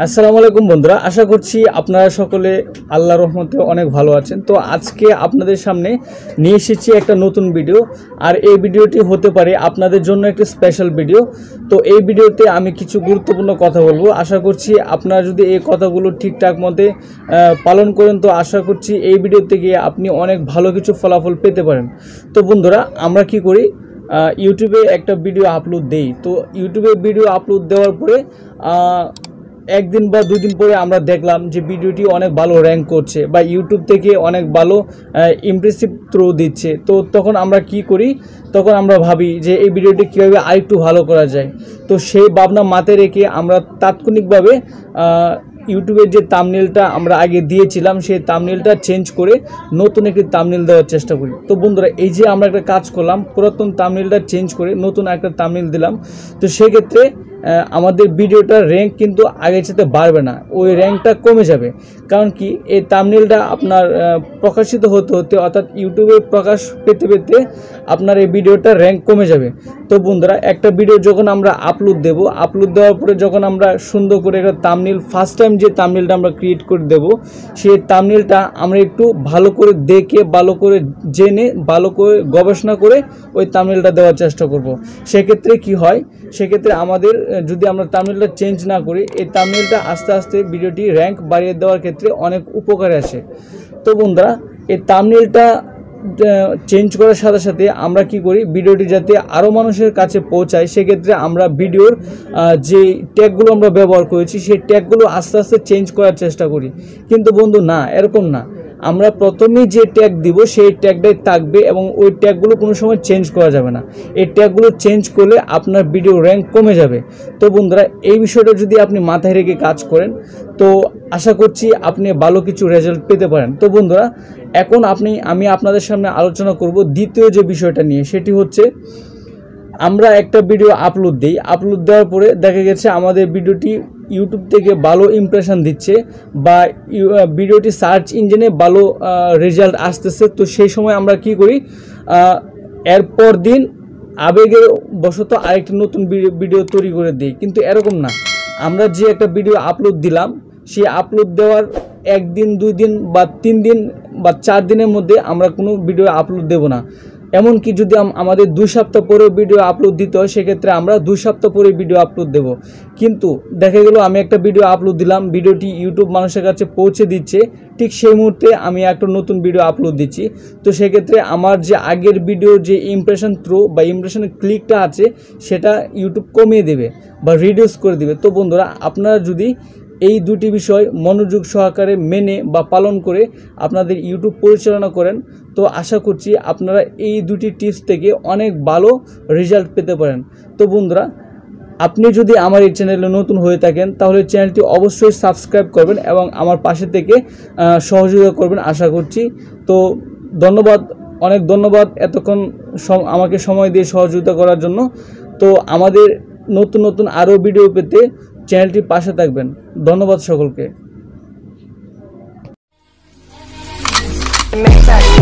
আসসালামু আলাইকুম বন্ধুরা, আশা করছি আপনারা সকলে আল্লাহর রহমতে অনেক ভালো আছেন। তো আজকে আপনাদের সামনে নিয়ে এসেছি একটা নতুন ভিডিও, আর এই ভিডিওটি হতে পারে আপনাদের জন্য একটি স্পেশাল ভিডিও। তো এই ভিডিওতে আমি কিছু গুরুত্বপূর্ণ কথা বলবো। আশা করছি আপনারা যদি এই কথাগুলো ঠিকঠাক মতে পালন করেন, তো আশা করছি এই ভিডিও থেকে আপনি অনেক ভালো কিছু ফলাফল পেতে পারেন। তো বন্ধুরা, আমরা কি করি, ইউটিউবে একটা ভিডিও আপলোড দেই। তো ইউটিউবে ভিডিও আপলোড দেওয়ার পরে একদিন বা দুই দিন পরে আমরা দেখলাম যে ভিডিওটি অনেক ভালো র্যাঙ্ক করছে বা ইউটিউব থেকে অনেক ভালো ইমপ্রেসিভ থ্রো দিচ্ছে। তো তখন আমরা কি করি, তখন আমরা ভাবি যে এই ভিডিওটি কীভাবে আরেকটু ভালো করা যায়। তো সেই ভাবনা মাথায় রেখে আমরা তাৎক্ষণিকভাবে ইউটিউবের যে থাম্বনেলটা আমরা আগে দিয়েছিলাম সেই থাম্বনেলটা চেঞ্জ করে নতুন একটি থাম্বনেল দেওয়ার চেষ্টা করি। তো বন্ধুরা, এই যে আমরা একটা কাজ করলাম, পুরাতন থাম্বনেলটা চেঞ্জ করে নতুন একটা থাম্বনেল দিলাম, তো সেক্ষেত্রে আমাদের ভিডিওটার র্যাঙ্ক কিন্তু আগের সাথে বাড়বে না, ওই র্যাঙ্কটা কমে যাবে। কারণ কি, এই থাম্বনেলটা আপনার প্রকাশিত হতে হতে অর্থাৎ ইউটিউবে প্রকাশ পেতে পেতে আপনার এই ভিডিওটার র্যাঙ্ক কমে যাবে। তো বন্ধুরা, একটা ভিডিও যখন আমরা আপলোড দেব, আপলোড দেওয়ার পরে যখন আমরা সুন্দর করে একটা থাম্বনেল, ফার্স্ট টাইম যে থাম্বনেলটা আমরা ক্রিয়েট করে দেব, সেই থাম্বনেলটা আমরা একটু ভালো করে দেখে, ভালো করে জেনে, ভালো করে গবেষণা করে ওই থাম্বনেলটা দেওয়ার চেষ্টা করব। সেক্ষেত্রে কি হয়, সেক্ষেত্রে আমাদের যদি আমরা থাম্বনেলটা চেঞ্জ না করি, এই থাম্বনেলটা আস্তে আস্তে ভিডিওটি র্যাঙ্ক বাড়িয়ে দেওয়ার ক্ষেত্রে অনেক উপকারে আসে। তো বন্ধুরা, এই থাম্বনেলটা চেঞ্জ করার সাথে সাথে আমরা কি করি, ভিডিওটি যাতে আরও মানুষের কাছে পৌঁছায়, সেক্ষেত্রে আমরা ভিডিওর যে ট্যাগগুলো আমরা ব্যবহার করেছি সেই ট্যাগগুলো আস্তে আস্তে চেঞ্জ করার চেষ্টা করি। কিন্তু বন্ধু না, এরকম না। আমরা প্রথমেই যে ট্যাগ দিব সেই ট্যাগটাই থাকবে এবং ওই ট্যাগগুলো কোনো সময় চেঞ্জ করা যাবে না। এই ট্যাগগুলো চেঞ্জ করলে আপনার ভিডিও র্যাঙ্ক কমে যাবে। তো বন্ধুরা, এই বিষয়টা যদি আপনি মাথায় রেখে কাজ করেন, তো আশা করছি আপনি ভালো কিছু রেজাল্ট পেতে পারেন। তো বন্ধুরা, এখন আমি আপনাদের সামনে আলোচনা করব দ্বিতীয় যে বিষয়টা নিয়ে, সেটি হচ্ছে আমরা একটা ভিডিও আপলোড দিই, আপলোড দেওয়ার পরে দেখা গেছে আমাদের ভিডিওটি ইউটিউব থেকে ভালো ইমপ্রেশন দিচ্ছে বা ভিডিওটি সার্চ ইঞ্জিনে ভালো রেজাল্ট আসতেছে। তো সেই সময় আমরা কি করি, এরপর দিন আবেগের বশত আরেকটি নতুন ভিডিও তৈরি করে দিই। কিন্তু এরকম না, আমরা যে একটা ভিডিও আপলোড দিলাম, সেই আপলোড দেওয়ার একদিন, 2 দিন বা 3 দিন বা 4 দিনের মধ্যে আমরা কোনো ভিডিও আপলোড দেব না। এমনকি যদি আমাদের 2 সপ্তাহ পরে ভিডিও আপলোড দিতে হয়, সেক্ষেত্রে আমরা 2 সপ্তাহ পরে ভিডিও আপলোড দেব। কিন্তু দেখা গেল আমি একটা ভিডিও আপলোড দিলাম, ভিডিওটি ইউটিউব মানুষের কাছে পৌঁছে দিচ্ছে, ঠিক সেই মুহূর্তে আমি একটা নতুন ভিডিও আপলোড দিচ্ছি। তো সেক্ষেত্রে আমার যে আগের ভিডিওর যে ইমপ্রেশন থ্রো বা ইমপ্রেশনের ক্লিকটা আছে, সেটা ইউটিউব কমিয়ে দেবে বা রিডিউস করে দেবে। তো বন্ধুরা, আপনারা যদি এই দুটি বিষয় মনোযোগ সহকারে মেনে বা পালন করে আপনাদের ইউটিউব পরিচালনা করেন, তো আশা করছি আপনারা এই দুটি টিপস থেকে অনেক ভালো রেজাল্ট পেতে পারেন। তো বন্ধুরা, আপনি যদি আমার এই চ্যানেলে নতুন হয়ে থাকেন, তাহলে চ্যানেলটি অবশ্যই সাবস্ক্রাইব করবেন এবং আমার পাশে থেকে সহযোগিতা করবেন আশা করছি। তো ধন্যবাদ, অনেক ধন্যবাদ এতক্ষণ আমাকে সময় দিয়ে সহযোগিতা করার জন্য। তো আমাদের নতুন নতুন আরও ভিডিও পেতে চ্যানেলটির পাশে থাকবেন। ধন্যবাদ সকলকে।